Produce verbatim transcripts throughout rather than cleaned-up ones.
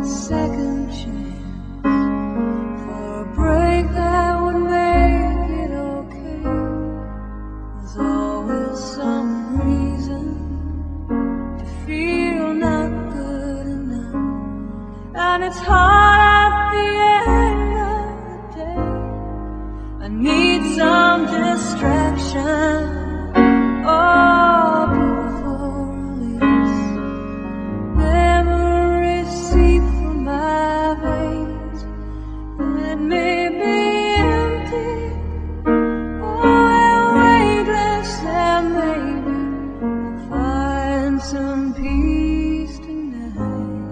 second chance for a break that would make it okay. There's always some reason to feel not good enough, and it's hard at the end of the day. I need some distraction. Oh, beautiful release. Memories seep from my veins. It may be empty, or weightless, and maybe I'll find some peace tonight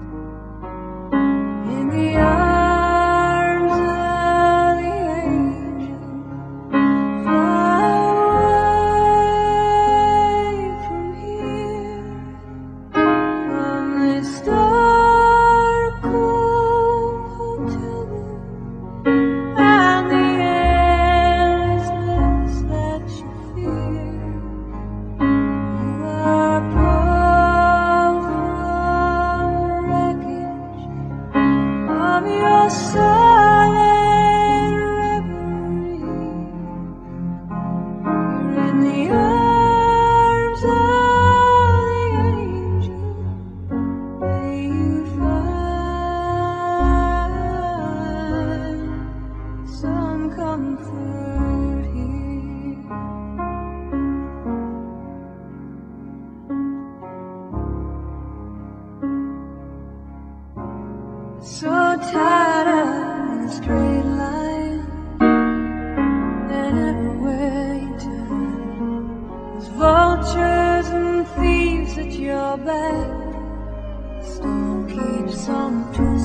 in the arms of the angel. Fly away from here, from this dark, cold hotel room, and the endlessness that you fear. You are prone from the wreckage of your silent reverie. You're in the arms of the angel. May you find some comfort here. So tied up in a straight line, and everywhere you turn, there's vultures and thieves at your back. The storm keeps on turning.